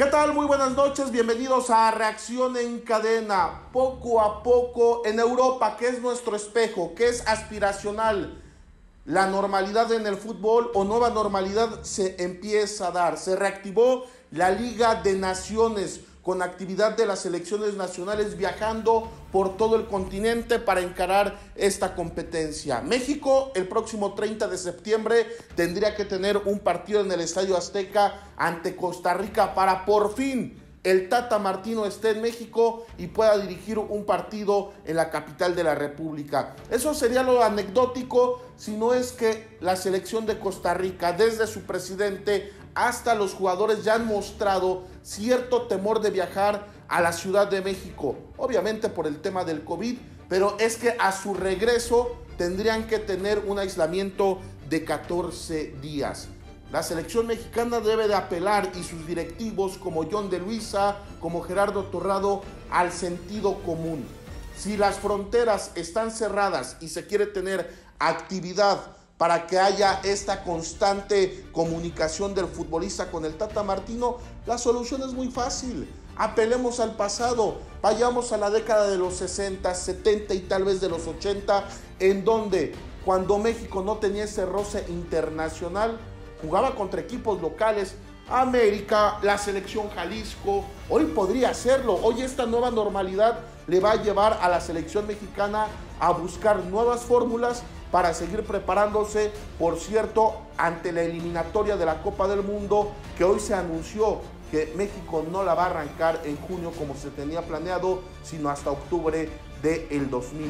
¿Qué tal? Muy buenas noches, bienvenidos a Reacción en Cadena. Poco a poco en Europa, que es nuestro espejo, que es aspiracional, la normalidad en el fútbol o nueva normalidad se empieza a dar. Se reactivó la Liga de Naciones con actividad de las selecciones nacionales viajando por todo el continente para encarar esta competencia. México el próximo 30 de septiembre tendría que tener un partido en el Estadio Azteca ante Costa Rica para por fin el Tata Martino esté en México y pueda dirigir un partido en la capital de la República. Eso sería lo anecdótico, si no es que la selección de Costa Rica, desde su presidente hasta los jugadores, ya han mostrado cierto temor de viajar a la Ciudad de México, obviamente por el tema del COVID, pero es que a su regreso tendrían que tener un aislamiento de 14 días. La selección mexicana debe de apelar, y sus directivos como John de Luisa, como Gerardo Torrado, al sentido común. Si las fronteras están cerradas y se quiere tener actividad para que haya esta constante comunicación del futbolista con el Tata Martino, la solución es muy fácil. Apelemos al pasado, vayamos a la década de los 60, 70 y tal vez de los 80, en donde cuando México no tenía ese roce internacional, jugaba contra equipos locales, América, la selección Jalisco. Hoy podría hacerlo. Hoy esta nueva normalidad le va a llevar a la selección mexicana a buscar nuevas fórmulas para seguir preparándose, por cierto, ante la eliminatoria de la Copa del Mundo, que hoy se anunció que México no la va a arrancar en junio como se tenía planeado, sino hasta octubre del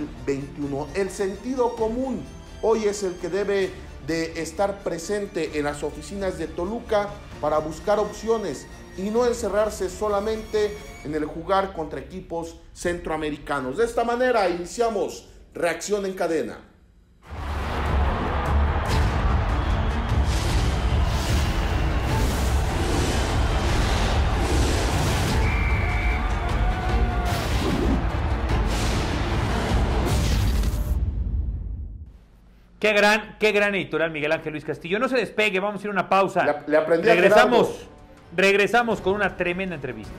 2021. El sentido común hoy es el que debe de estar presente en las oficinas de Toluca para buscar opciones y no encerrarse solamente en el jugar contra equipos centroamericanos. De esta manera iniciamos Reacción en Cadena. Qué gran editorial, Miguel Ángel Luis Castillo. No se despegue, vamos a ir a una pausa. Le aprendí a Gerardo. Regresamos con una tremenda entrevista.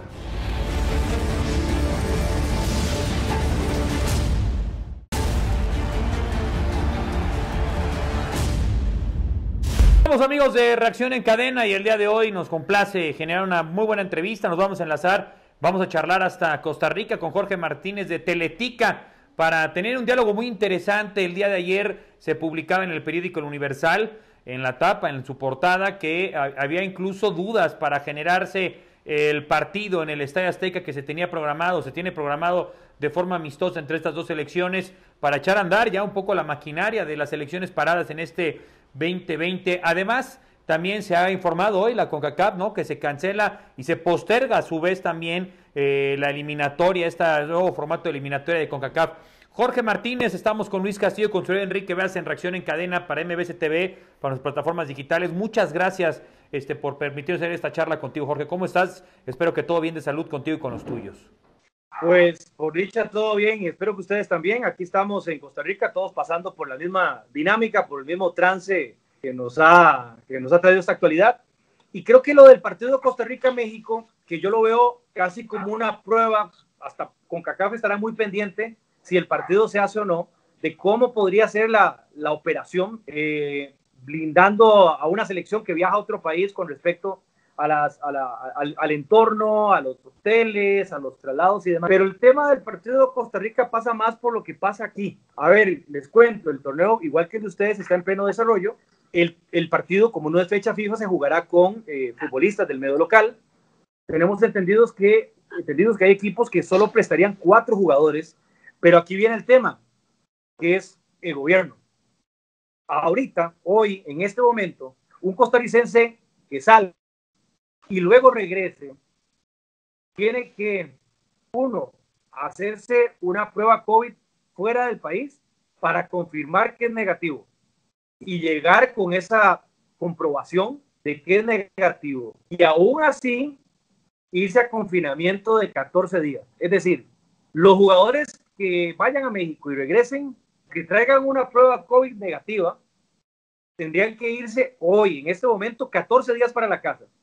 Vamos, amigos de Reacción en Cadena, y el día de hoy nos complace generar una muy buena entrevista. Nos vamos a enlazar, vamos a charlar hasta Costa Rica con Jorge Martínez de Teletica para tener un diálogo muy interesante. El día de ayer se publicaba en el periódico El Universal, en la tapa, en su portada, que había incluso dudas para generarse el partido en el Estadio Azteca que se tiene programado de forma amistosa entre estas dos selecciones para echar a andar ya un poco la maquinaria de las selecciones paradas en este 2020. Además, también se ha informado hoy la CONCACAF, ¿no?, que se cancela y se posterga a su vez también la eliminatoria, este nuevo formato de eliminatoria de CONCACAF. Jorge Martínez, estamos con Luis Castillo, con su Enrique Veas en Reacción en Cadena para MBC TV, para las plataformas digitales. Muchas gracias por permitirnos hacer esta charla contigo, Jorge. ¿Cómo estás? Espero que todo bien de salud contigo y con los tuyos. Pues por dicha todo bien, y espero que ustedes también. Aquí estamos en Costa Rica, todos pasando por la misma dinámica, por el mismo trance que nos ha traído esta actualidad. Y creo que lo del partido de Costa Rica-México, que yo lo veo casi como una prueba, hasta CONCACAF estará muy pendiente si el partido se hace o no, de cómo podría ser la operación, blindando a una selección que viaja a otro país con respecto al entorno, a los hoteles, a los traslados y demás. Pero el tema del partido de Costa Rica pasa más por lo que pasa aquí. A ver, les cuento, el torneo, igual que el de ustedes, está en pleno desarrollo. El partido, como no es fecha fija, se jugará con futbolistas del medio local. Tenemos entendidos que hay equipos que solo prestarían 4 jugadores, pero aquí viene el tema, que es el gobierno. Ahorita, hoy, en este momento, un costarricense que salga y luego regrese, tiene que, uno, hacerse una prueba COVID fuera del país para confirmar que es negativo y llegar con esa comprobación de que es negativo. Y aún así, irse a confinamiento de 14 días. Es decir, los jugadores que vayan a México y regresen, que traigan una prueba COVID negativa, tendrían que irse hoy, en este momento, 14 días para la casa.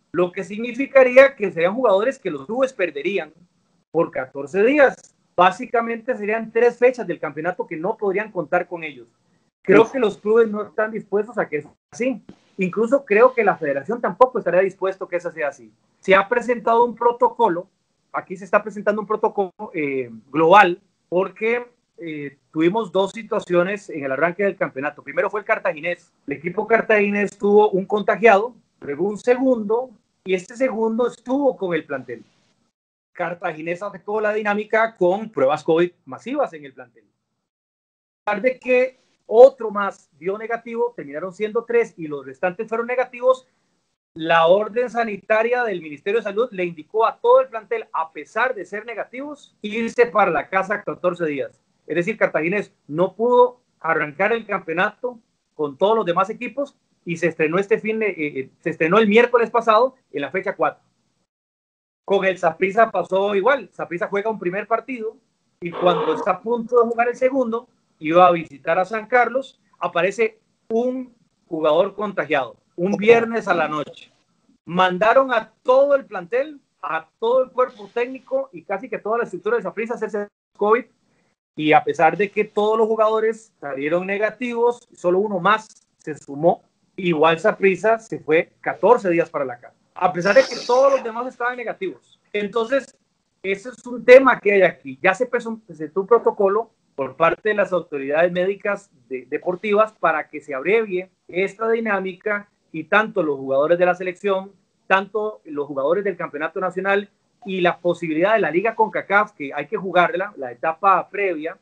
lo que significaría que serían jugadores que los clubes perderían por 14 días. Básicamente serían 3 fechas del campeonato que no podrían contar con ellos. Creo que los clubes no están dispuestos a que sea así. Incluso creo que la federación tampoco estaría dispuesto a que eso sea así. Se ha presentado un protocolo, aquí se está presentando un protocolo global, porque tuvimos 2 situaciones en el arranque del campeonato. Primero fue el Cartaginés. El equipo Cartaginés tuvo un contagiado, luego un segundo, y este segundo estuvo con el plantel. Cartaginés afectó la dinámica con pruebas COVID masivas en el plantel. A pesar de que otro más dio negativo, terminaron siendo 3 y los restantes fueron negativos, la orden sanitaria del Ministerio de Salud le indicó a todo el plantel, a pesar de ser negativos, irse para la casa 14 días. Es decir, Cartaginés no pudo arrancar el campeonato con todos los demás equipos y se estrenó se estrenó el miércoles pasado en la fecha 4. Con el Saprissa pasó igual. Saprissa juega un primer partido y cuando está a punto de jugar el segundo, iba a visitar a San Carlos, aparece un jugador contagiado, un viernes a la noche. Mandaron a todo el plantel, a todo el cuerpo técnico y casi que toda la estructura de Saprissa a hacerse COVID, y a pesar de que todos los jugadores salieron negativos, solo uno más se sumó, igual Saprissa se fue 14 días para la casa, a pesar de que todos los demás estaban negativos. Entonces, ese es un tema que hay aquí. Ya se presentó un protocolo por parte de las autoridades médicas deportivas para que se abrevie esta dinámica y tanto los jugadores de la selección, tanto los jugadores del campeonato nacional y la posibilidad de la Liga CONCACAF, que hay que jugarla, la etapa previa,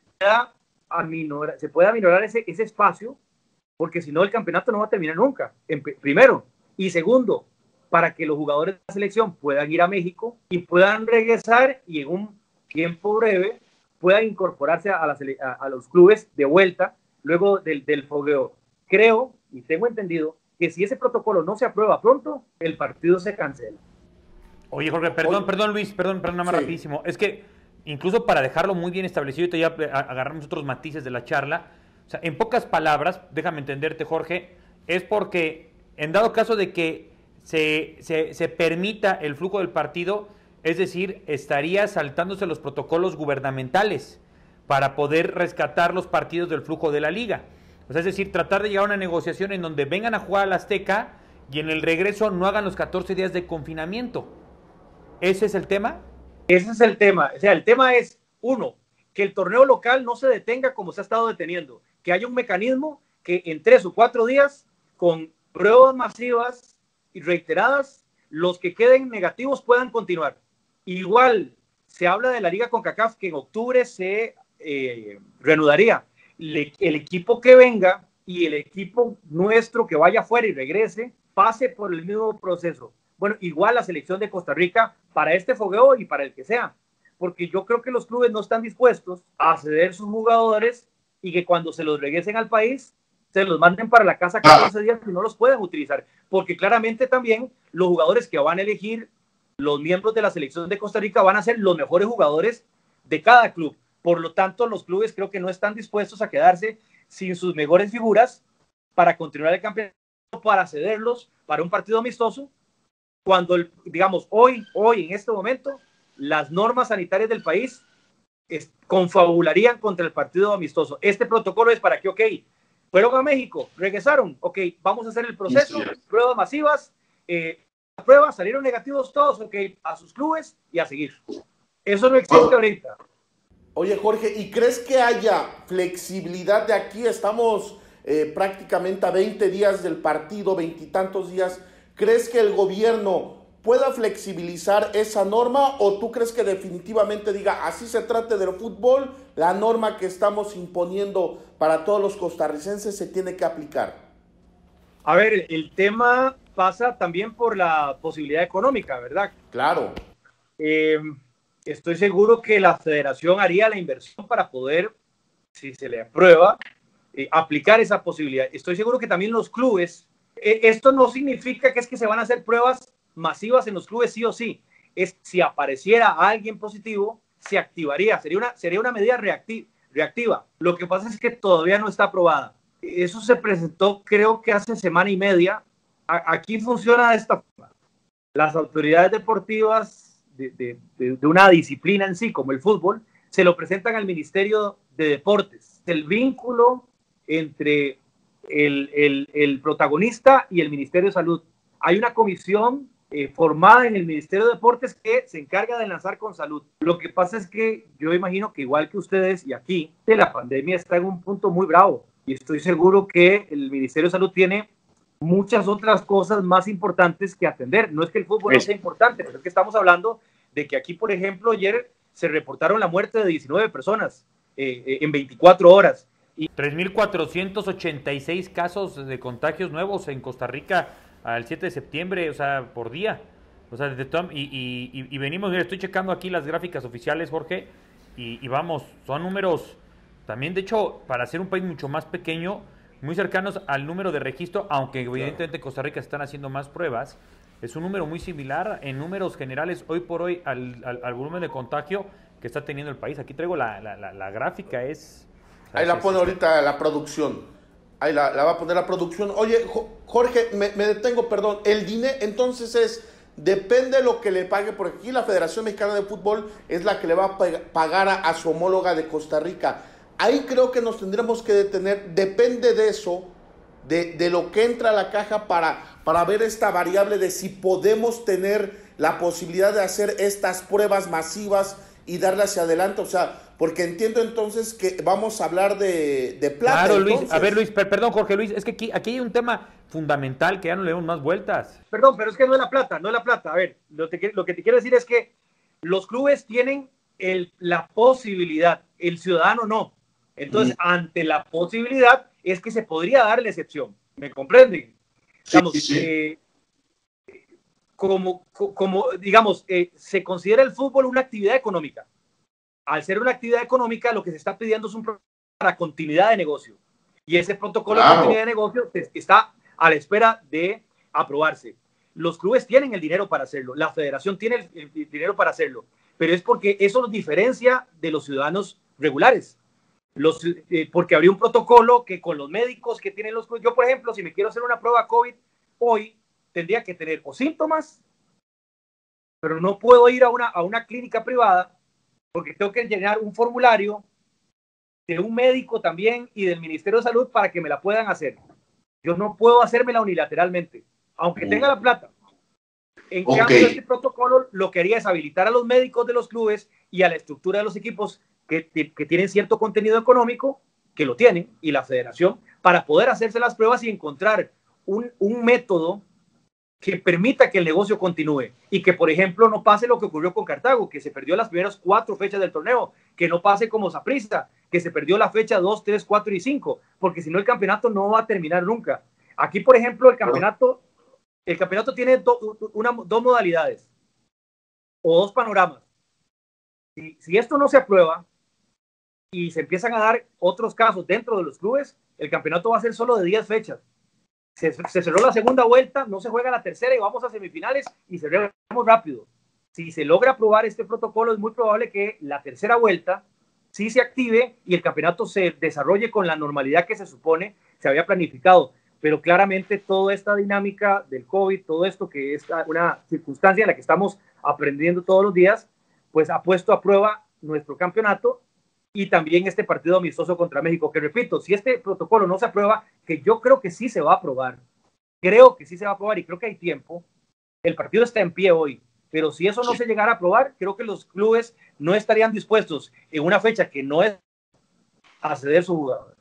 se pueda aminorar ese espacio, porque si no el campeonato no va a terminar nunca, primero. Y segundo, para que los jugadores de la selección puedan ir a México y puedan regresar y en un tiempo breve puedan incorporarse a los clubes de vuelta luego del fogueo. Creo y tengo entendido que si ese protocolo no se aprueba pronto, el partido se cancela. Oye, Jorge, perdón Luis, perdón, nada más rapidísimo. Es que incluso para dejarlo muy bien establecido y ya agarramos otros matices de la charla, o sea, en pocas palabras, déjame entenderte, Jorge, es porque en dado caso de que se permita el flujo del partido, es decir, estaría saltándose los protocolos gubernamentales para poder rescatar los partidos del flujo de la liga. O sea, es decir, tratar de llegar a una negociación en donde vengan a jugar al Azteca y en el regreso no hagan los 14 días de confinamiento. ¿Ese es el tema? Ese es el tema. O sea, el tema es, uno, que el torneo local no se detenga como se ha estado deteniendo, que haya un mecanismo que en 3 o 4 días, con pruebas masivas y reiteradas, los que queden negativos puedan continuar. Igual, se habla de la Liga CONCACAF que en octubre se reanudaría. El equipo que venga y el equipo nuestro que vaya afuera y regrese, pase por el mismo proceso. Bueno, igual la selección de Costa Rica para este fogueo y para el que sea, porque yo creo que los clubes no están dispuestos a ceder sus jugadores y que cuando se los regresen al país, se los manden para la casa 14 días y no los pueden utilizar, porque claramente también los jugadores que van a elegir los miembros de la selección de Costa Rica van a ser los mejores jugadores de cada club. Por lo tanto, los clubes creo que no están dispuestos a quedarse sin sus mejores figuras para continuar el campeonato, para cederlos para un partido amistoso, cuando, digamos, hoy, en este momento, las normas sanitarias del país confabularían contra el partido amistoso. Este protocolo es para que, ok, fueron a México, regresaron, ok, vamos a hacer el proceso, pruebas masivas, pruebas, salieron negativos todos, ok, a sus clubes y a seguir. Eso no existe ahorita. Oye, Jorge, ¿y crees que haya flexibilidad de aquí? Estamos prácticamente a 20 días del partido, 20 y tantos días. ¿Crees que el gobierno pueda flexibilizar esa norma o tú crees que definitivamente diga así se trate del fútbol, la norma que estamos imponiendo para todos los costarricenses se tiene que aplicar? A ver, el tema pasa también por la posibilidad económica, ¿verdad? Claro. Estoy seguro que la federación haría la inversión para poder, si se le aprueba, aplicar esa posibilidad. Estoy seguro que también los clubes, esto no significa que es que se van a hacer pruebas masivas en los clubes sí o sí. Es si apareciera alguien positivo, se activaría. Sería una medida reactiva. Lo que pasa es que todavía no está aprobada. Eso se presentó creo que hace semana y media. Aquí funciona de esta forma. las autoridades deportivas de una disciplina en sí, como el fútbol, se lo presentan al Ministerio de Deportes. El vínculo entre el protagonista y el Ministerio de Salud. Hay una comisión formada en el Ministerio de Deportes que se encarga de enlazar con salud. Lo que pasa es que yo imagino que igual que ustedes y aquí, la pandemia está en un punto muy bravo y estoy seguro que el Ministerio de Salud tiene muchas otras cosas más importantes que atender. No es que el fútbol no sea importante, pero es que estamos hablando de que aquí, por ejemplo, ayer se reportaron la muerte de 19 personas en 24 horas. 3.486 casos de contagios nuevos en Costa Rica al 7 de septiembre, o sea, por día. O sea, y venimos, estoy checando aquí las gráficas oficiales, Jorge, y vamos, son números también, de hecho, para ser un país mucho más pequeño, muy cercanos al número de registro, aunque evidentemente en Costa Rica se están haciendo más pruebas, es un número muy similar en números generales hoy por hoy al volumen de contagio que está teniendo el país. Aquí traigo la gráfica, es... Ahí la pone ahorita la producción. Ahí la va a poner la producción. Oye, Jorge, me detengo, perdón. El dinero, entonces depende de lo que le pague, porque aquí la Federación Mexicana de Fútbol es la que le va a pagar a su homóloga de Costa Rica. Ahí creo que nos tendremos que detener. Depende de eso, de lo que entra a la caja para ver esta variable de si podemos tener la posibilidad de hacer estas pruebas masivas y darle hacia adelante, o sea, porque entiendo entonces que vamos a hablar de plata. Claro, entonces. Luis, a ver, Luis, perdón, Jorge Luis, es que aquí hay un tema fundamental que ya no le damos más vueltas. Perdón, pero es que no es la plata, no es la plata. A ver, lo que te quiero decir es que los clubes tienen la posibilidad, el ciudadano no. Entonces, ante la posibilidad es que se podría dar la excepción. ¿Me comprenden? Digamos, sí. Digamos, se considera el fútbol una actividad económica. Al ser una actividad económica, lo que se está pidiendo es un protocolo para continuidad de negocio. Y ese protocolo de continuidad de negocio está a la espera de aprobarse. Los clubes tienen el dinero para hacerlo, la federación tiene el dinero para hacerlo, pero es porque eso los diferencia de los ciudadanos regulares. Porque habría un protocolo que con los médicos que tienen los clubes, yo por ejemplo, si me quiero hacer una prueba COVID hoy, tendría que tener o síntomas, pero no puedo ir a una clínica privada porque tengo que llenar un formulario de un médico también y del Ministerio de Salud para que me la puedan hacer. Yo no puedo hacérmela unilateralmente, aunque tenga la plata. En cambio, este protocolo lo que haría es habilitar a los médicos de los clubes y a la estructura de los equipos que tienen cierto contenido económico, que lo tienen, y la federación, para poder hacerse las pruebas y encontrar un método que permita que el negocio continúe y que, por ejemplo, no pase lo que ocurrió con Cartago, que se perdió las primeras 4 fechas del torneo, que no pase como Saprissa, que se perdió la fecha 2, 3, 4 y 5, porque si no el campeonato no va a terminar nunca. Aquí, por ejemplo, el campeonato tiene dos modalidades o 2 panoramas. Si esto no se aprueba y se empiezan a dar otros casos dentro de los clubes, el campeonato va a ser solo de 10 fechas. Se cerró la segunda vuelta, no se juega la tercera y vamos a semifinales y cerramos rápido. Si se logra aprobar este protocolo, es muy probable que la tercera vuelta sí se active y el campeonato se desarrolle con la normalidad que se supone se había planificado. Pero claramente toda esta dinámica del COVID, todo esto que es una circunstancia en la que estamos aprendiendo todos los días, pues ha puesto a prueba nuestro campeonato y también este partido amistoso contra México, que repito, si este protocolo no se aprueba, que yo creo que sí se va a aprobar, y creo que hay tiempo, el partido está en pie hoy, pero si eso no se llegara a aprobar, creo que los clubes no estarían dispuestos en una fecha que no es a ceder sus jugadores.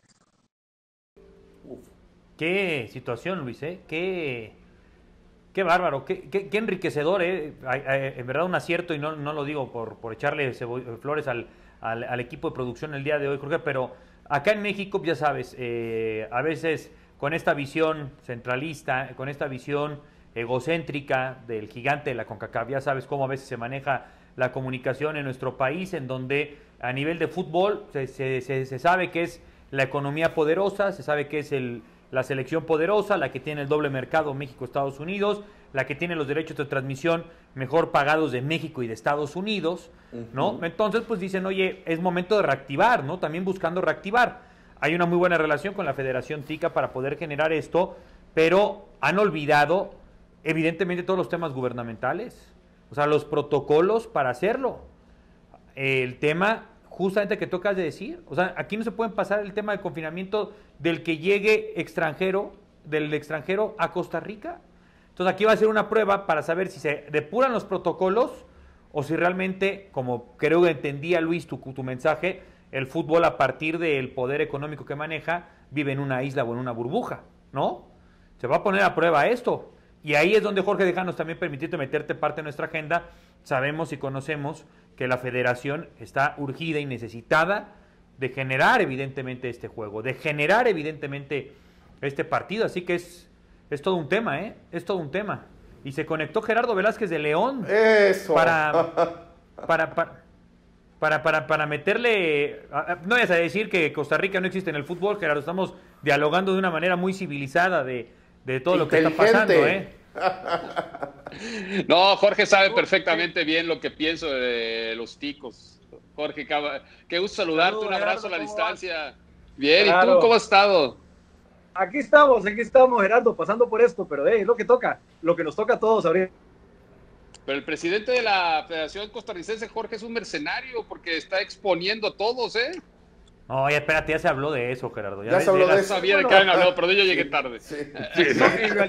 Qué situación, Luis, qué bárbaro, qué enriquecedor, en verdad un acierto, y no lo digo por echarle flores al equipo de producción el día de hoy, Jorge, pero acá en México, ya sabes, a veces con esta visión centralista, con esta visión egocéntrica del gigante de la CONCACAF, ya sabes cómo a veces se maneja la comunicación en nuestro país, en donde a nivel de fútbol se sabe que es la economía poderosa, se sabe que es la selección poderosa, la que tiene el doble mercado México-Estados Unidos, la que tiene los derechos de transmisión mejor pagados de México y de Estados Unidos, ¿no? Entonces, pues dicen, oye, es momento de reactivar, ¿no? También buscando reactivar. Hay una muy buena relación con la Federación Tica para poder generar esto, pero han olvidado Evidentemente todos los temas gubernamentales, o sea, los protocolos para hacerlo. El tema justamente que tocas de decir, o sea, aquí no se pueden pasar el tema de confinamiento del que llegue extranjero, del extranjero a Costa Rica. Entonces aquí va a ser una prueba para saber si se depuran los protocolos o si realmente, como creo que entendía Luis tu mensaje, el fútbol a partir del poder económico que maneja vive en una isla o en una burbuja, ¿no? Se va a poner a prueba esto. Y ahí es donde, Jorge, déjanos también permitirte meterte parte de nuestra agenda. Sabemos y conocemos que la federación está urgida y necesitada de generar evidentemente este juego, de generar evidentemente este partido. Así que es todo un tema, ¿eh? Es todo un tema. Y se conectó Gerardo Velázquez de León. Eso. Para meterle... No vayas a decir que Costa Rica no existe en el fútbol, Gerardo. Estamos dialogando de una manera muy civilizada de todo lo que está pasando, ¿eh? No, Jorge sabe perfectamente bien lo que pienso de los ticos. Jorge, qué gusto saludarte, un abrazo a la distancia. Bien, Claro. ¿y tú cómo has estado? Aquí estamos, Gerardo, pasando por esto, pero es lo que toca, lo que nos toca a todos ahorita. Pero el presidente de la Federación Costarricense, Jorge, es un mercenario porque está exponiendo a todos, ¿eh? No, ya espérate, ya se habló de eso, Gerardo. Ya se habló de No eso. sabía de qué habían hablado, pero yo llegué tarde. Sí. No,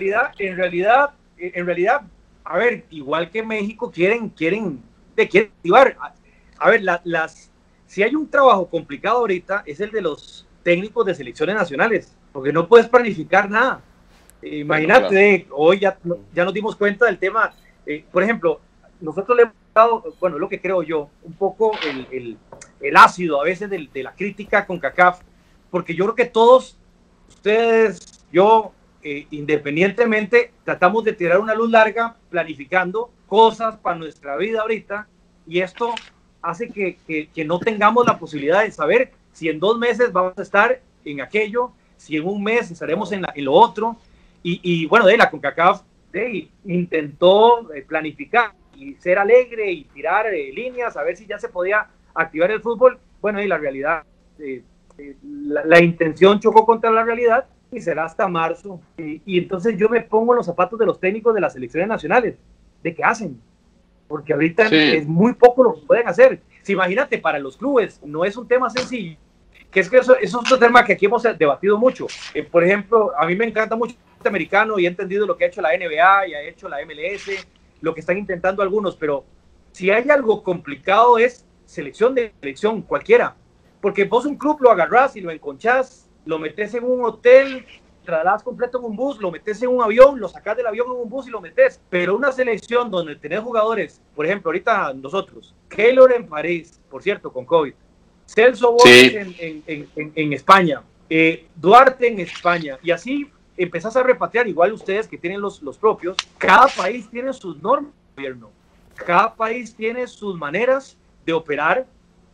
en realidad, a ver, igual que México quieren activar. A ver, si hay un trabajo complicado ahorita es el de los técnicos de selecciones nacionales, porque no puedes planificar nada. Imagínate, claro. Hoy ya nos dimos cuenta del tema. Por ejemplo, nosotros le hemos dado, bueno, lo que creo yo, un poco el ácido a veces de la crítica con CONCACAF, porque yo creo que todos, ustedes, yo, independientemente, tratamos de tirar una luz larga, planificando cosas para nuestra vida ahorita, y esto hace que no tengamos la posibilidad de saber si en 2 meses vamos a estar en aquello, si en un mes estaremos en lo otro, y bueno, la CONCACAF intentó planificar y ser alegre y tirar líneas, a ver si ya se podía activar el fútbol. Bueno, y la realidad, la intención chocó contra la realidad y será hasta marzo. Y entonces yo me pongo en los zapatos de los técnicos de las selecciones nacionales, de qué hacen, porque ahorita es muy poco lo que pueden hacer. Si imagínate, para los clubes no es un tema sencillo, que eso es otro tema que aquí hemos debatido mucho. Por ejemplo, a mí me encanta mucho el americano y he entendido lo que ha hecho la NBA y ha hecho la MLS, lo que están intentando algunos, pero si hay algo complicado es selección cualquiera, porque vos un club lo agarrás y lo enconchás, lo metes en un hotel, trasladas completo en un bus, lo metes en un avión, lo sacás del avión en un bus y lo metes, pero una selección donde tenés jugadores, por ejemplo, ahorita nosotros, Keylor en París, por cierto, con COVID, Celso Borges en España, Duarte en España, y así empezás a repatriar, igual ustedes que tienen los propios, cada país tiene sus normas de gobierno, cada país tiene sus maneras de operar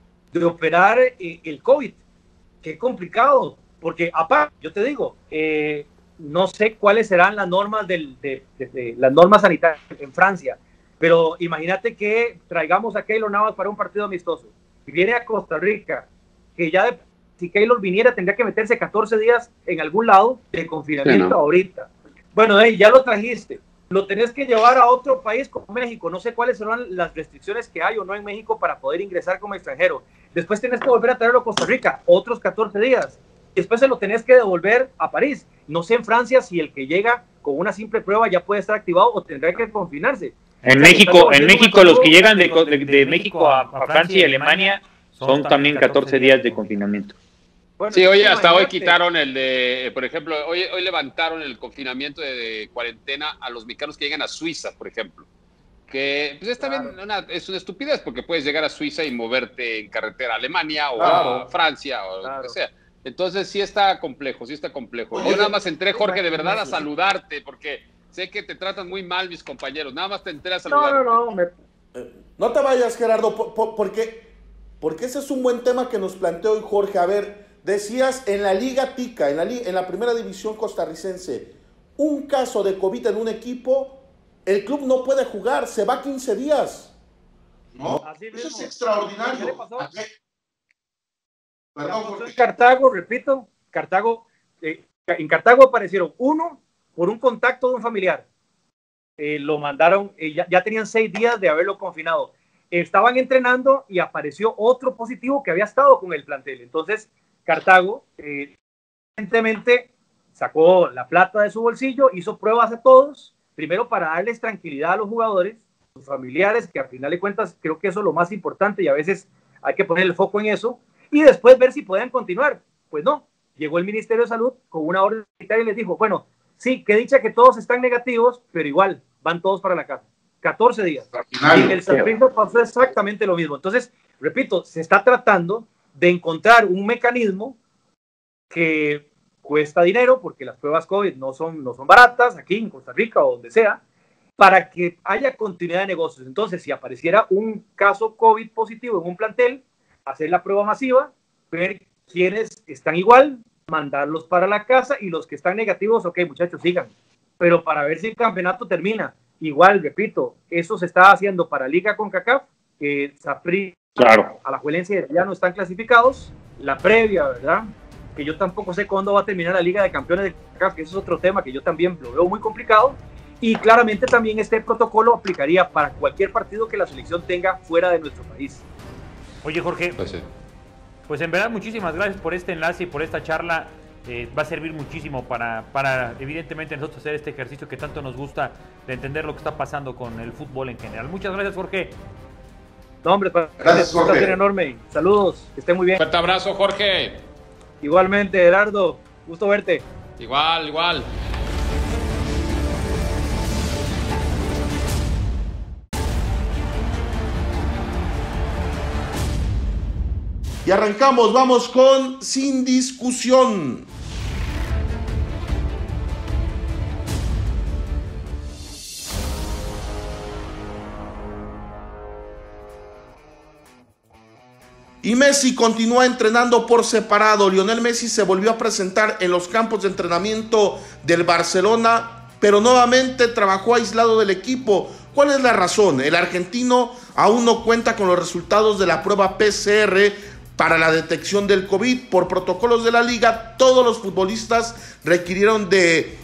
el COVID. Qué complicado, porque aparte, yo te digo, no sé cuáles serán las normas las normas sanitarias en Francia, pero imagínate que traigamos a Keylor Navas para un partido amistoso, y viene a Costa Rica, que ya si Keylor viniera tendría que meterse 14 días en algún lado de confinamiento ahorita. Bueno, ya lo trajiste, lo tenés que llevar a otro país como México, no sé cuáles serán las restricciones que hay o no en México para poder ingresar como extranjero. Después tenés que volver a traerlo a Costa Rica, otros 14 días. Después se lo tenés que devolver a París. No sé en Francia si el que llega con una simple prueba ya puede estar activado o tendrá que confinarse. En México los que llegan de México a Francia y Alemania son también 14 días de confinamiento. Bueno, sí, oye, hasta hoy quitaron el de, por ejemplo, hoy levantaron el confinamiento de cuarentena a los mexicanos que llegan a Suiza, por ejemplo. Que pues es también es una estupidez porque puedes llegar a Suiza y moverte en carretera a Alemania o a Francia o lo que sea. Entonces sí está complejo. Yo nada más entré, Jorge, de verdad a saludarte porque sé que te tratan muy mal mis compañeros. Nada más te entré a saludarte. No te vayas, Gerardo, porque ese es un buen tema que nos planteó hoy Jorge. A ver, decías en la Liga Tica, en la primera división costarricense, un caso de COVID en un equipo, el club no puede jugar, se va 15 días. ¿No? Eso es extraordinario. ¿Qué le pasó? Perdón, Jorge. En Cartago, repito, en Cartago aparecieron 1 por un contacto de un familiar. lo mandaron, ya tenían 6 días de haberlo confinado. Estaban entrenando y apareció otro positivo que había estado con el plantel. Entonces, Cartago, evidentemente, sacó la plata de su bolsillo, hizo pruebas a todos, primero para darles tranquilidad a los jugadores, sus familiares, que al final de cuentas creo que eso es lo más importante y a veces hay que poner el foco en eso, y después ver si pueden continuar. Pues no, llegó el Ministerio de Salud con una orden sanitaria y les dijo, bueno, sí, que dicha que todos están negativos, pero igual van todos para la casa. 14 días. Y en el Saprissa pasó exactamente lo mismo. Entonces, repito, se está tratando de encontrar un mecanismo que cuesta dinero, porque las pruebas COVID no son baratas, aquí en Costa Rica o donde sea, para que haya continuidad de negocios. Entonces, si apareciera un caso COVID positivo en un plantel, hacer la prueba masiva, ver quiénes están igual, mandarlos para la casa, y los que están negativos, ok, muchachos, sigan. Pero para ver si el campeonato termina, igual, repito, eso se está haciendo para Liga CONCACAF, que Saprissa, claro, Alajuelense ya no están clasificados, la previa, ¿verdad? Que yo tampoco sé cuándo va a terminar la Liga de Campeones de CONCACAF, que eso es otro tema que yo también lo veo muy complicado, y claramente también este protocolo aplicaría para cualquier partido que la selección tenga fuera de nuestro país. Oye, Jorge, pues en verdad muchísimas gracias por este enlace y por esta charla. Va a servir muchísimo para evidentemente nosotros hacer este ejercicio que tanto nos gusta de entender lo que está pasando con el fútbol en general. Muchas gracias, Jorge. No, hombre, gracias, Jorge. Un placer enorme. Saludos, que estén muy bien. Fuerte abrazo, Jorge. Igualmente, Gerardo, gusto verte. Igual. Y arrancamos, vamos con Sin Discusión. Y Messi continúa entrenando por separado. Lionel Messi se volvió a presentar en los campos de entrenamiento del Barcelona, pero nuevamente trabajó aislado del equipo. ¿Cuál es la razón? El argentino aún no cuenta con los resultados de la prueba PCR para la detección del COVID. Por protocolos de la liga, todos los futbolistas requirieron de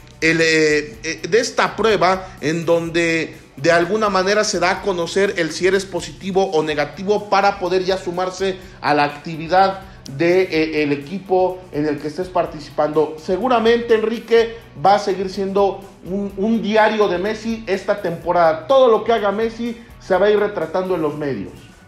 esta prueba, en donde de alguna manera se da a conocer si eres positivo o negativo para poder ya sumarse a la actividad del equipo en el que estés participando. Seguramente, Enrique, va a seguir siendo un diario de Messi esta temporada. Todo lo que haga Messi se va a ir retratando en los medios.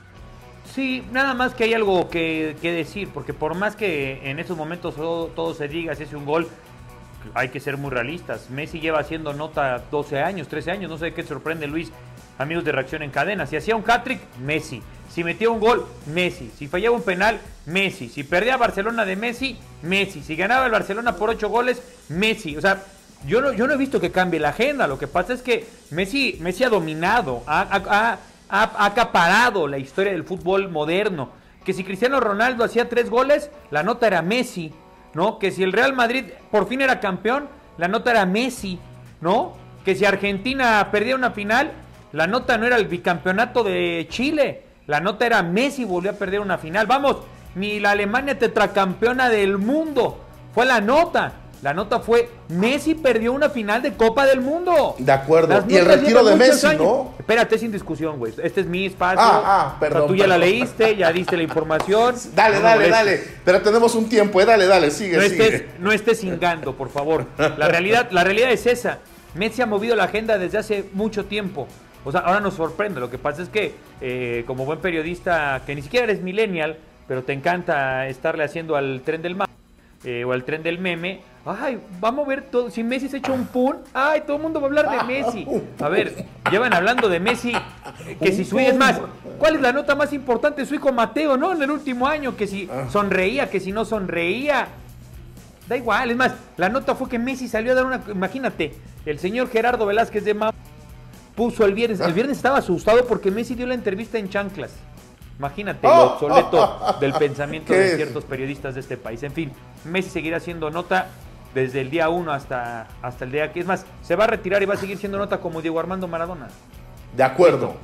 Sí, nada más que hay algo que decir, porque por más que en estos momentos todo se diga, si es un gol, hay que ser muy realistas. Messi lleva haciendo nota 12 años, 13 años, no sé qué sorprende, Luis, amigos de Reacción en Cadena. Si hacía un hat-trick, Messi. Si metía un gol, Messi. Si fallaba un penal, Messi. Si perdía Barcelona de Messi, Messi. Si ganaba el Barcelona por 8 goles, Messi. O sea, yo no he visto que cambie la agenda. Lo que pasa es que Messi ha dominado, ha acaparado la historia del fútbol moderno. Que si Cristiano Ronaldo hacía 3 goles, la nota era Messi, ¿no? Que si el Real Madrid por fin era campeón, la nota era Messi, ¿no? Que si Argentina perdía una final, la nota no era el bicampeonato de Chile, la nota era Messi volvió a perder una final. Vamos, ni la Alemania tetracampeona del mundo fue la nota. La nota fue, Messi perdió una final de Copa del Mundo. De acuerdo. Y el retiro de Messi, ¿no? Espérate, sin discusión, güey. Este es mi espacio. Perdón. O sea, tú ya la leíste, ya diste la información. Dale. Pero tenemos un tiempo, dale, sigue. No estés cingando, por favor. La realidad es esa. Messi ha movido la agenda desde hace mucho tiempo. O sea, ahora nos sorprende. Lo que pasa es que, como buen periodista, que ni siquiera eres millennial, pero te encanta estarle haciendo al tren del mame, o al tren del meme. Ay, vamos a ver todo. Si Messi se echa un pun, ay, todo el mundo va a hablar de Messi. A ver, llevan hablando de Messi, que si su hijo, es más, ¿cuál es la nota más importante de su hijo Mateo, no? En el último año, que si sonreía, que si no sonreía. Da igual, es más, la nota fue que Messi salió a dar una, imagínate, el señor Gerardo Velázquez de Mau puso el viernes estaba asustado porque Messi dio la entrevista en chanclas. Imagínate lo obsoleto del pensamiento de ciertos periodistas de este país. En fin, Messi seguirá siendo nota desde el día 1 hasta el día que, es más, se va a retirar y va a seguir siendo nota como Diego Armando Maradona. De acuerdo.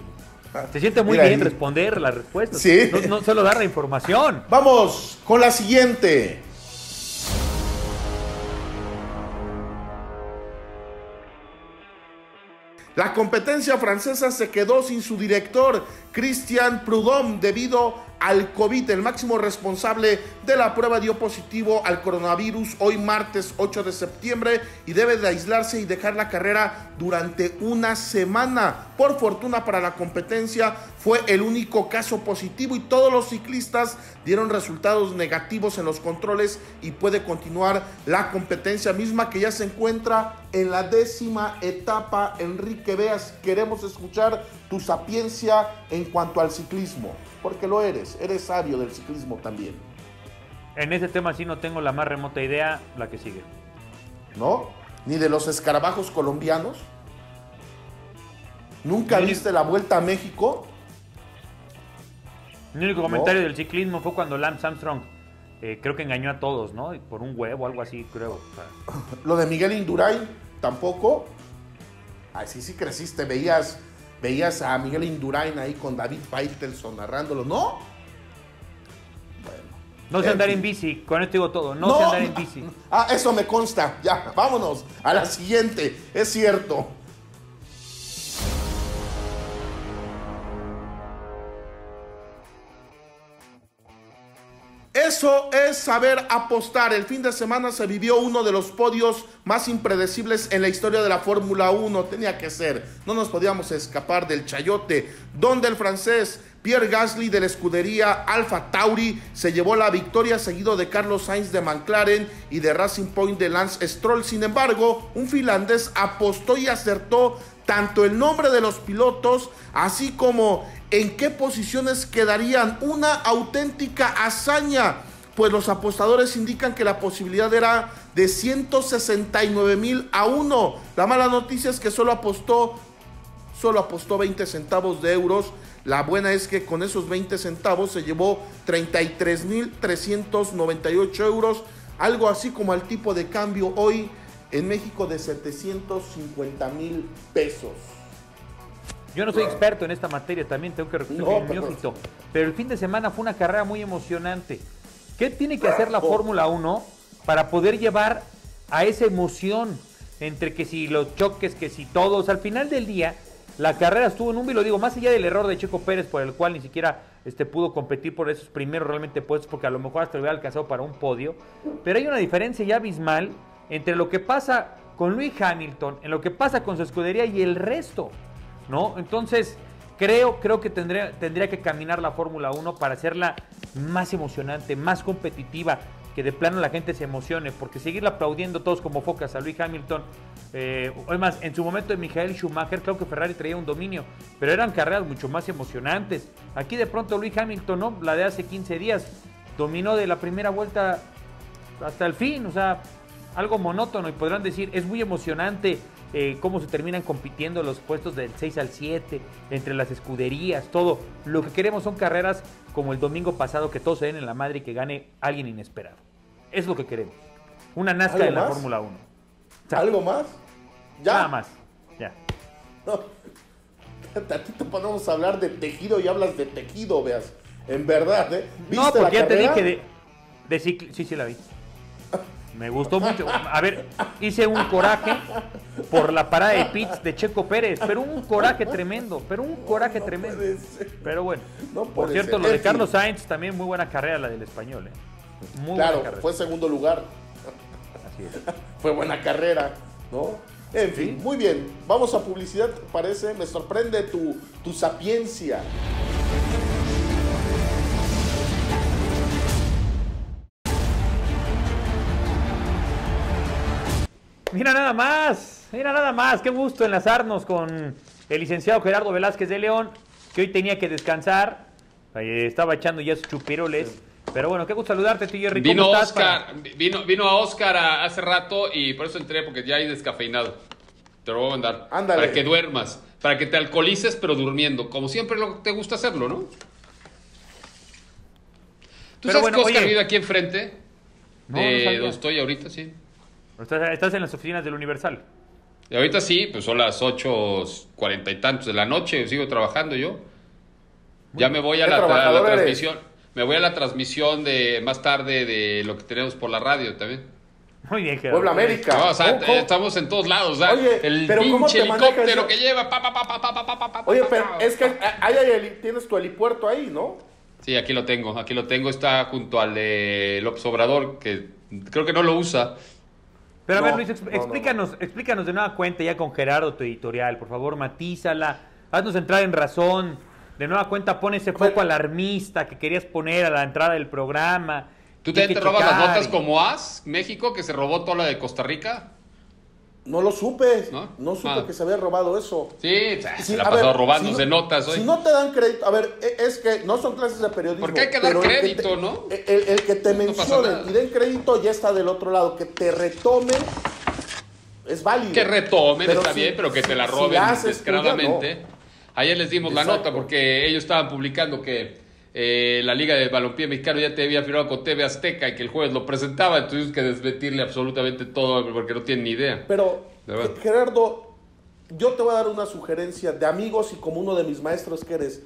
Se siente muy bien responder las respuestas. Sí. No solo dar la información. Vamos con la siguiente. La competencia francesa se quedó sin su director, Christian Prudhomme, debido al COVID. El máximo responsable de la prueba dio positivo al coronavirus hoy martes 8 de septiembre y debe de aislarse y dejar la carrera durante una semana. Por fortuna para la competencia fue el único caso positivo y todos los ciclistas dieron resultados negativos en los controles y puede continuar la competencia misma que ya se encuentra en la 10ª etapa. Enrique Beas, queremos escuchar tu sapiencia en cuanto al ciclismo, porque lo eres sabio del ciclismo también. En ese tema sí no tengo la más remota idea, la que sigue. ¿No? Ni de los escarabajos colombianos. ¿Nunca viste la Vuelta a México? Mi único comentario del ciclismo fue cuando Lance Armstrong creo que engañó a todos, ¿no? Por un huevo, algo así, creo. O sea. Lo de Miguel Indurain, tampoco. Ay, sí creciste, veías a Miguel Indurain ahí con David Faitelson narrándolo, ¿no? Bueno. No sé andar en bici, con esto digo todo, no sé andar en bici. Eso me consta, ya, vámonos a la siguiente, es cierto. Eso es saber apostar. El fin de semana se vivió uno de los podios más impredecibles en la historia de la Fórmula 1. Tenía que ser. No nos podíamos escapar del chayote, donde el francés Pierre Gasly de la escudería Alfa Tauri se llevó la victoria, seguido de Carlos Sainz de McLaren y de Racing Point de Lance Stroll. Sin embargo, un finlandés apostó y acertó tanto el nombre de los pilotos, así como en qué posiciones quedarían. Una auténtica hazaña, pues los apostadores indican que la posibilidad era de 169,000 a 1. La mala noticia es que solo apostó 20 centavos de euros. La buena es que con esos 20 centavos se llevó 33,398 euros, algo así como el tipo de cambio hoy en México de 750,000 pesos. Yo no soy experto en esta materia, también tengo que reconocer mi neófito, pero el fin de semana fue una carrera muy emocionante. ¿Qué tiene que hacer la Fórmula 1 para poder llevar a esa emoción entre que si los choques, que si todos? Al final del día, la carrera estuvo en un y lo digo, más allá del error de Checo Pérez, por el cual ni siquiera pudo competir por esos primeros realmente puestos, porque a lo mejor hasta lo hubiera alcanzado para un podio, pero hay una diferencia ya abismal entre lo que pasa con Lewis Hamilton, en lo que pasa con su escudería y el resto, ¿no? Entonces, creo que tendría que caminar la Fórmula 1 para hacerla más emocionante, más competitiva, que de plano la gente se emocione, porque seguirla aplaudiendo todos como focas a Lewis Hamilton, además, en su momento de Michael Schumacher, creo que Ferrari traía un dominio, pero eran carreras mucho más emocionantes. Aquí de pronto Lewis Hamilton, ¿no? La de hace 15 días, dominó de la primera vuelta hasta el fin, o sea, algo monótono, y podrán decir, es muy emocionante cómo se terminan compitiendo los puestos del 6 al 7, entre las escuderías, todo. Lo que queremos son carreras como el domingo pasado, que todos se den en la madre y que gane alguien inesperado. Es lo que queremos. Una NASCAR en la Fórmula 1. ¿Algo más? ¿Ya? Nada más, ya. No. A ti te ponemos a hablar de tejido y hablas de tejido, veas. En verdad, ¿eh? No, porque ya te dije sí la vi. Me gustó mucho. A ver, hice un coraje por la parada de pits de Checo Pérez, pero un coraje tremendo, Pero bueno, por cierto, lo de Carlos Sainz, también muy buena carrera la del español, Muy claro, buena carrera. Fue segundo lugar. Así es. Fue buena carrera, ¿no? En fin, muy bien. Vamos a publicidad, parece. Me sorprende tu sapiencia. Mira nada más, qué gusto enlazarnos con el licenciado Gerardo Velázquez de León, que hoy tenía que descansar, estaba echando ya sus chupiroles, pero bueno, qué gusto saludarte, tío Jerry. Vino Oscar, vino a Oscar hace rato y por eso entré, porque ya hay descafeinado. Te lo voy a mandar. Ándale. Para que duermas, para que te alcoholices pero durmiendo, como siempre te gusta hacerlo, ¿no? ¿Tú sabes que Oscar vive aquí enfrente? No donde estoy ahorita, sí. Estás en las oficinas del Universal. Y ahorita sí, pues son las 8:40 y tantos de la noche, sigo trabajando yo. Ya me voy a la transmisión. Me voy a la transmisión de más tarde de lo que tenemos por la radio también. Muy bien, Gerardo. Puebla América. No, o sea, estamos en todos lados. O sea, Oye, el pero ¿cómo pinche te manejas helicóptero eso? que lleva. Oye, pero es que tienes tu helipuerto ahí, ¿no? Sí, aquí lo tengo. Está junto al de López Obrador, que creo que no lo usa. Pero a No, ver, Luis, no. explícanos de nueva cuenta ya con Gerardo tu editorial, por favor, matízala, haznos entrar en razón. De nueva cuenta pon ese foco alarmista que querías poner a la entrada del programa. ¿Tú que hay te que robas las checar notas como México, que se robó toda la de Costa Rica? No lo supe. ¿No? No supe que se había robado eso. Sí, Sí, se la a pasó ver, robándose si no- notas hoy. Si no te dan crédito, a ver, es que no son clases de periodismo. Porque hay que dar pero crédito, ¿no? El que te No pasa mencionen nada. y den crédito ya está del otro lado. Que te retomen es válido. Que retomen, Pero está si- bien, pero que te la si roben la haces descaradamente. tuya, Ayer les dimos la Exacto. nota porque ellos estaban publicando que la Liga de Balompié Mexicano ya te había firmado con TV Azteca y que el jueves lo presentaba, entonces que desmentirle absolutamente todo porque no tienen ni idea. Pero, De verdad. Gerardo, yo te voy a dar una sugerencia de amigos y como uno de mis maestros que eres.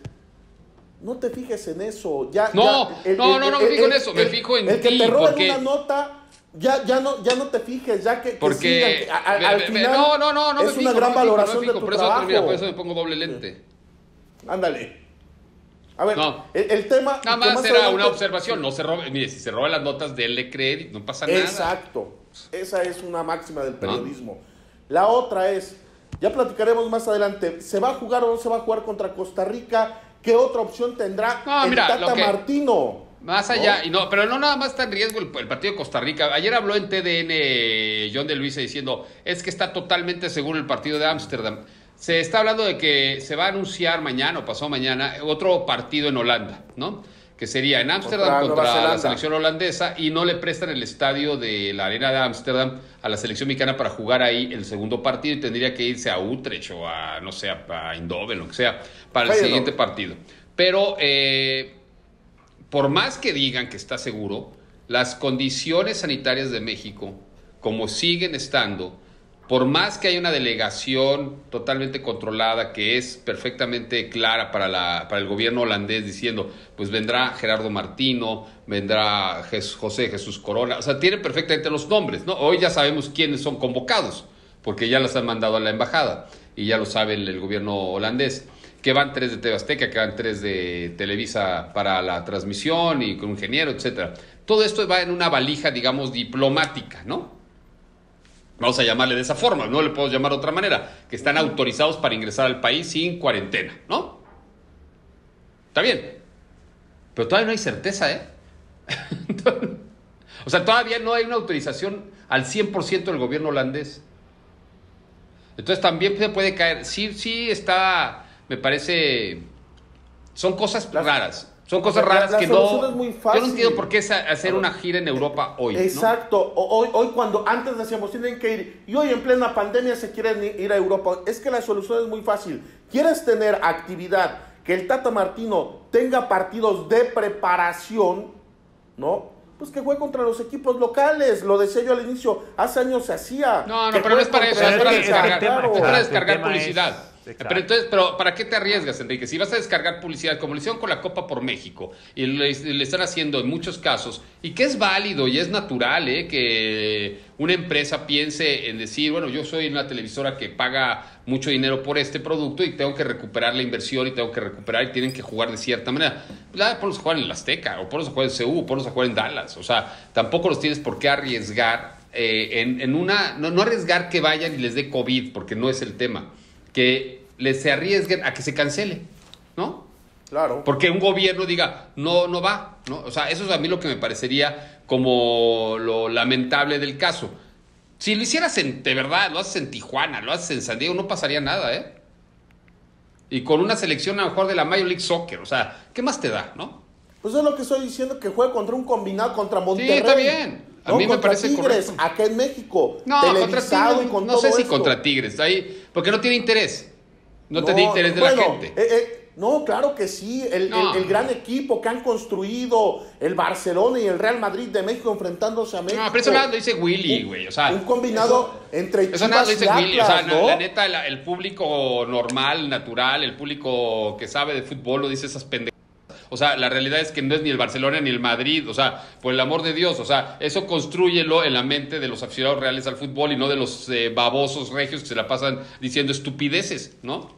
No te fijes en eso. No me fijo en eso, me fijo en el que ti, te roben porque- una nota, ya no te fijes, ya que Porque sigan, que al final no es me fijo, una gran no me fijo, valoración de tu por eso, trabajo. mira, por eso me pongo doble lente. Ándale. A ver, No. el tema... Nada que más era adelante- una observación, no se robe, mire, si se roban las notas, denle crédito, no pasa nada. Exacto. Esa es una máxima del periodismo. La otra es, ya platicaremos más adelante, ¿se va a jugar o no se va a jugar contra Costa Rica? ¿Qué otra opción tendrá No, el mira, Tata lo que- Martino? Más allá, pero no nada más está en riesgo el partido de Costa Rica. Ayer habló en TDN John de Luisa diciendo, es que está totalmente seguro el partido de Ámsterdam. Se está hablando de que se va a anunciar mañana o pasado mañana otro partido en Holanda, ¿no? Que sería en Ámsterdam Contra Nueva contra la Zelanda. selección holandesa y no le prestan el estadio de la Arena de Ámsterdam a la selección mexicana para jugar ahí el segundo partido y tendría que irse a Utrecht o a, no sé, a Eindhoven, lo que sea, para el Feyenoord. siguiente partido. Pero por más que digan que está seguro, las condiciones sanitarias de México, como siguen estando, por más que haya una delegación totalmente controlada, que es perfectamente clara para el gobierno holandés, diciendo, pues vendrá Gerardo Martino, vendrá José Jesús Corona, o sea, tienen perfectamente los nombres, ¿no? Hoy ya sabemos quiénes son convocados, porque ya los han mandado a la embajada, y ya lo sabe el gobierno holandés. Que van 3 de TV Azteca, que van 3 de Televisa para la transmisión y con un ingeniero, etcétera. Todo esto va en una valija, digamos, diplomática, ¿no? Vamos a llamarle de esa forma, no le podemos llamar de otra manera, que están autorizados para ingresar al país sin cuarentena, ¿no? Está bien, pero todavía no hay certeza, ¿eh? O sea, todavía no hay una autorización al 100% del gobierno holandés. Entonces también se puede caer, sí está... Me parece, son cosas raras. Son cosas raras la que solución no. es muy Yo fácil. no entiendo por qué hacer una gira en Europa hoy. ¿no? Exacto. Hoy cuando antes decíamos tienen que ir y hoy en plena pandemia se quieren ir a Europa. Es que la solución es muy fácil. ¿Quieres tener actividad? Que el Tata Martino tenga partidos de preparación, ¿no? Pues que juegue contra los equipos locales. Lo decía yo al inicio. Hace años se hacía. No, Que pero no es para juegue eso, contra es para el descargar, claro. es para Exacto, descargar el tema publicidad. es- Pero ¿para qué te arriesgas, Enrique? Si vas a descargar publicidad, como lo hicieron con la Copa por México, y le están haciendo en muchos casos, y que es válido y es natural, que una empresa piense en decir, bueno, yo soy una televisora que paga mucho dinero por este producto y tengo que recuperar la inversión y tengo que recuperar y tienen que jugar de cierta manera. Ponlos a jugar en el Azteca, o ponlos a jugar en CU, o ponlos a jugar en Dallas. O sea, tampoco los tienes por qué arriesgar no arriesgar que vayan y les dé COVID, porque no es el tema. Que se arriesguen a que se cancele, ¿no? Claro. Porque un gobierno diga, no va, ¿no? O sea, eso es a mí lo que me parecería como lo lamentable del caso. Si lo hicieras de verdad, lo haces en Tijuana, lo haces en San Diego, no pasaría nada, ¿eh? Y con una selección a lo mejor de la Major League Soccer, o sea, ¿qué más te da, no? Pues es lo que estoy diciendo, que juegue contra un combinado contra Monterrey. Sí, está bien. A mí me contra parece Tigres, correcto. acá en México. No, contra televisado Tigres, y con no todo sé si esto. contra Tigres, ahí, porque no tiene interés. No tiene interés de la gente. No, claro que sí. No. El gran equipo que han construido el Barcelona y el Real Madrid de México enfrentándose a México. No, pero eso nada lo dice Willy, güey. O sea, un combinado entre eso nada lo Chivas dice y Willy. O sea, Atlas, ¿no? la neta, el público normal, natural, el público que sabe de fútbol, lo dice esas pendejadas. O sea, la realidad es que no es ni el Barcelona ni el Madrid, o sea, por el amor de Dios, o sea, eso constrúyelo en la mente de los aficionados reales al fútbol y no de los babosos regios que se la pasan diciendo estupideces, ¿no?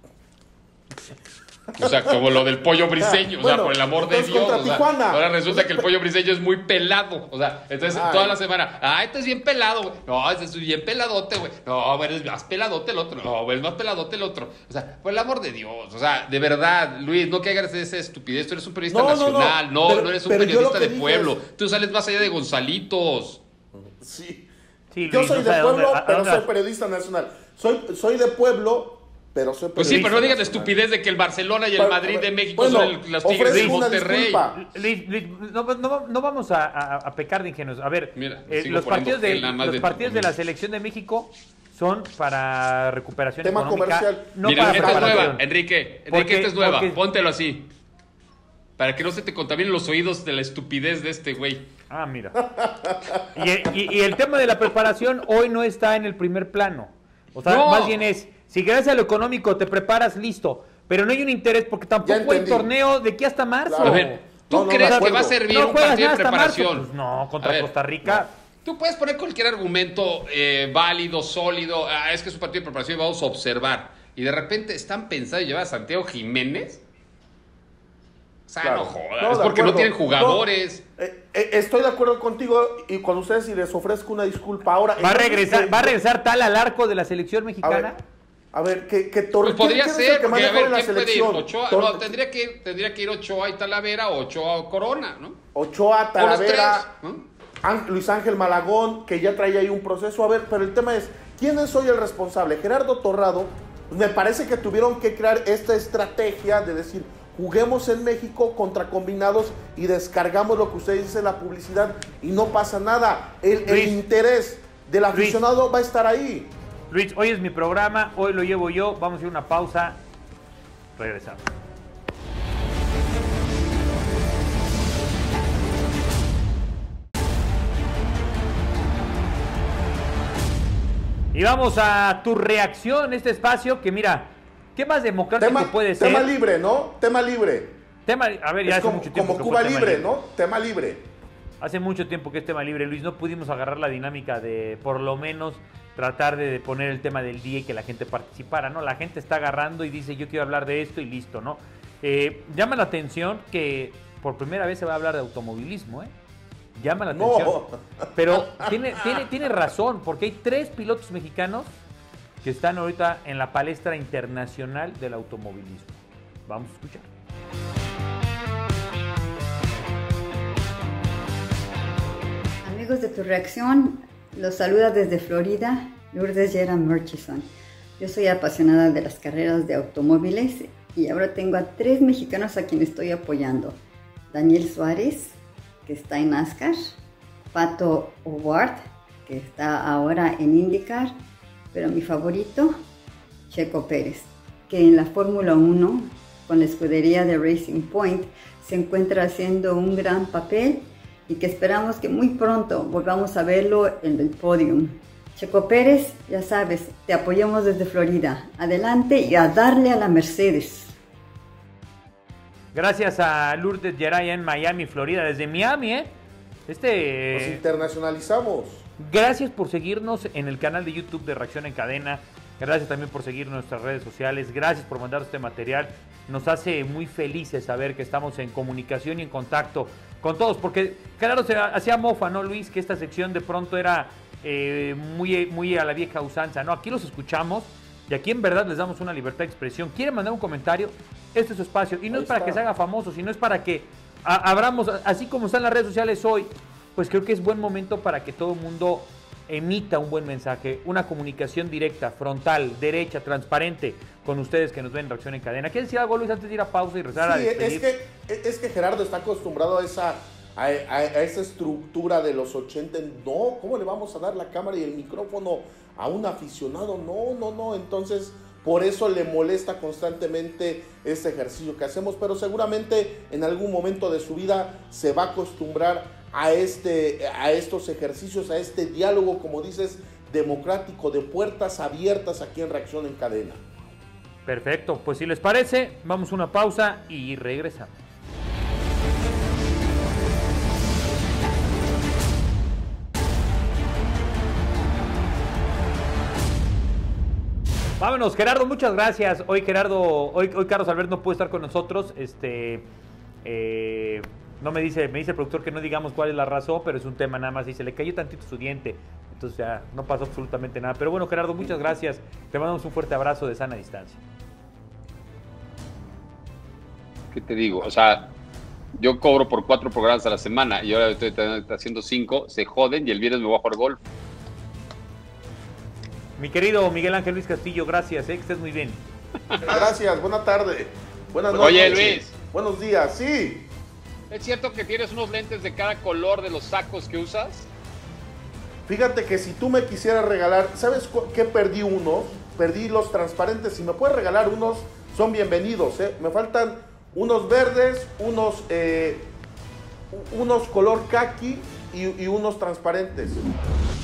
O sea, como lo del pollo briseño, o sea, por el amor de Dios. O sea, ahora resulta que el pollo briseño es muy pelado. O sea, entonces toda la semana, este es bien pelado, güey. No, este es bien peladote, güey. No, eres más peladote el otro. No, eres más peladote el otro. O sea, por el amor de Dios. O sea, de verdad, Luis, no que hagas esa estupidez. Tú eres un periodista nacional. No eres un periodista de pueblo. Tú sales más allá de Gonzalitos. Sí. Luis, yo soy de pueblo, pero soy periodista nacional. Soy de pueblo. Pero pues sí, pero no digan estupidez de que el Barcelona y el Madrid de México son los Tigres de Monterrey. Luis, no vamos a pecar de ingenuos. A ver, mira, los partidos de la selección de México son para recuperación tema económica. Comercial. No mira, para esta es nueva, Enrique, esta es nueva. Póntelo así. Para que no se te contaminen los oídos de la estupidez de este güey. Ah, mira. Y el tema de la preparación hoy no está en el primer plano. O sea, más bien es... Si gracias a lo económico te preparas, listo. Pero no hay un interés porque tampoco hay torneo de aquí hasta marzo. Claro. A ver, ¿tú crees que va a servir un partido de preparación? Pues no, contra Costa Rica. No. Tú puedes poner cualquier argumento válido, sólido. Es que es un partido de preparación y vamos a observar. Y de repente están pensando en llevar a Santiago Jiménez. O sea, no jodas. Es porque no tienen jugadores. Estoy de acuerdo contigo y con ustedes y les ofrezco una disculpa ahora. ¿Va a regresar tal al arco de la selección mexicana? A ver, que pues podría ser, porque a ver, ¿quién puede ir? Ochoa, no, tendría que ir Ochoa y Talavera, o Ochoa o Corona, ¿no? Ochoa, Talavera, Luis Ángel Malagón, que ya traía ahí un proceso. A ver, pero el tema es, ¿quién es hoy el responsable? Gerardo Torrado, me parece que tuvieron que crear esta estrategia de decir, juguemos en México contra combinados y descargamos lo que ustedes dicen, la publicidad, y no pasa nada. El interés del aficionado va a estar ahí. Luis, hoy es mi programa, hoy lo llevo yo, vamos a hacer una pausa, regresamos. Y vamos a tu reacción, este espacio que mira, ¿qué más democrático puede ser? Tema libre, ¿no? Tema libre. A ver, ya hace mucho tiempo como Cuba libre, ¿no? Tema libre. Hace mucho tiempo que es tema libre, Luis, no pudimos agarrar la dinámica de, por lo menos, tratar de poner el tema del día y que la gente participara, ¿no? La gente está agarrando y dice, yo quiero hablar de esto y listo, ¿no? Llama la atención que por primera vez se va a hablar de automovilismo, ¿eh? Llama la atención. No. Pero tiene razón, porque hay 3 pilotos mexicanos que están ahorita en la palestra internacional del automovilismo. Vamos a escuchar. Amigos de Tu Reacción, los saluda desde Florida, Lourdes Yera Murchison. Yo soy apasionada de las carreras de automóviles y ahora tengo a 3 mexicanos a quienes estoy apoyando. Daniel Suárez, que está en NASCAR, Pato O'Ward, que está ahora en IndyCar, pero mi favorito, Checo Pérez, que en la Fórmula 1, con la escudería de Racing Point, se encuentra haciendo un gran papel y que esperamos que muy pronto volvamos a verlo en el podium. Checo Pérez, ya sabes, te apoyamos desde Florida. Adelante y a darle a la Mercedes. Gracias a Lourdes Yeraya en Miami, Florida, desde Miami, ¿eh? Nos internacionalizamos. Gracias por seguirnos en el canal de YouTube de Reacción en Cadena. Gracias también por seguir nuestras redes sociales. Gracias por mandar este material. Nos hace muy felices saber que estamos en comunicación y en contacto con todos. Porque, claro, se hacía mofa, ¿no, Luis? Que esta sección de pronto era muy a la vieja usanza, ¿no? Aquí los escuchamos y aquí en verdad les damos una libertad de expresión. ¿Quieren mandar un comentario? Este es su espacio. Y no es para que se haga famoso, sino es para que abramos, así como están las redes sociales hoy, pues creo que es buen momento para que todo el mundo emita un buen mensaje, una comunicación directa, frontal, derecha, transparente con ustedes que nos ven en Reacción en Cadena. ¿Quieres decir algo, Luis, antes de ir a pausa y rezar a despedir? Es que Gerardo está acostumbrado a esa estructura de los 80. No, ¿cómo le vamos a dar la cámara y el micrófono a un aficionado? No. Entonces, por eso le molesta constantemente este ejercicio que hacemos, pero seguramente en algún momento de su vida se va a acostumbrar a estos ejercicios, a este diálogo, como dices, democrático, de puertas abiertas aquí en Reacción en Cadena. Perfecto, pues si les parece, vamos a una pausa y regresamos. Vámonos, Gerardo, muchas gracias. Hoy Carlos Albert no puede estar con nosotros. No me dice el productor que no digamos cuál es la razón, pero es un tema nada más. Dice, le cayó tantito su diente. Entonces ya no pasó absolutamente nada. Pero bueno, Gerardo, muchas gracias. Te mandamos un fuerte abrazo de sana distancia. ¿Qué te digo? O sea, yo cobro por 4 programas a la semana y ahora estoy haciendo 5. Se joden y el viernes me voy a jugar golf. Mi querido Miguel Ángel Luis Castillo, gracias, que estés muy bien. Gracias, buena tarde. Buenas noches. Oye, Luis. Buenos días, sí. ¿Es cierto que tienes unos lentes de cada color de los sacos que usas? Fíjate que si tú me quisieras regalar, ¿sabes qué perdí unos? Perdí los transparentes. Si me puedes regalar unos, son bienvenidos, ¿eh? Me faltan unos verdes, unos color caqui y unos transparentes.